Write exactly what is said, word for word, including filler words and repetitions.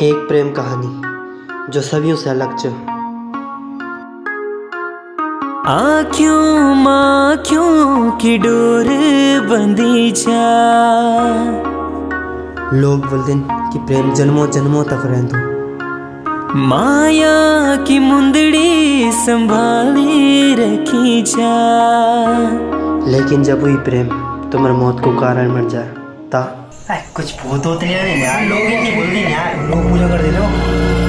एक प्रेम कहानी जो सदियों से अलग च आँखों माँखों की डोर बंदी जा। लोग बोलते कि प्रेम जन्मों जन्मों तक रहंदो। माया की मुंदड़ी संभाली रखी जा। लेकिन जब वही प्रेम तुम्हारी मौत को कारण बन जाए ता कुछ भूत होते हैं यार, लोग नहीं बोलते यार, लोग पूजा कर देते हो।